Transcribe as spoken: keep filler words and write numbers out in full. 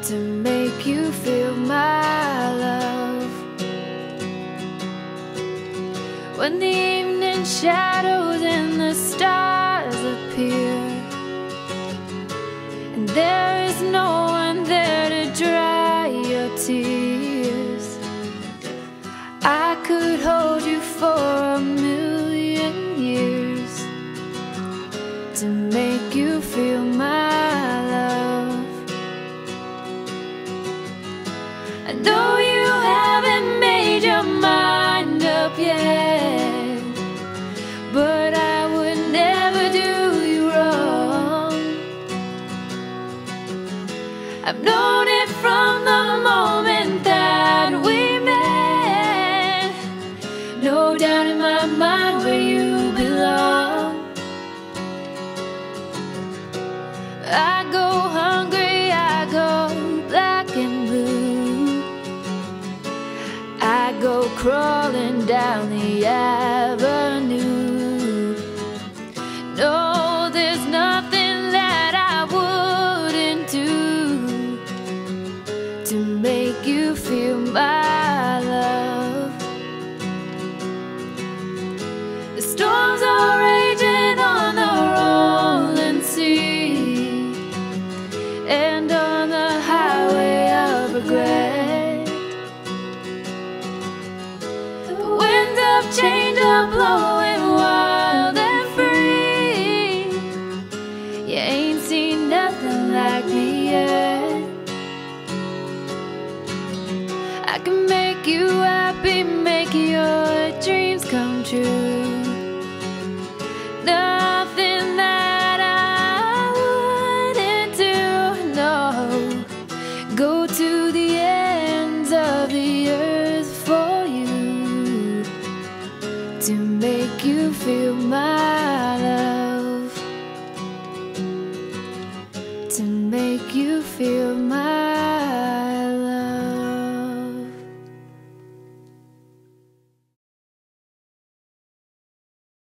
to make you feel my love. When the evening shadows and the stars appear, and there is no one there to dry your tears, I could hold you for a million years to make you feel my love. I know you haven't made your mind up yet, but I would never do you wrong. I've known it from the moment that we met. No doubt in my mind where you belong. I go hungry, I go black and blue, I go crawling down the avenue. No, there's nothing that I wouldn't do to make you feel my love. The storms are raging on the rolling sea, and on the highway of regret, the winds of change are blowing wild and free. You ain't seen nothing like me yet. I can make you happy, make your dreams come true. Nothing that I wouldn't do, no. Go to the ends of the earth for you to make you feel my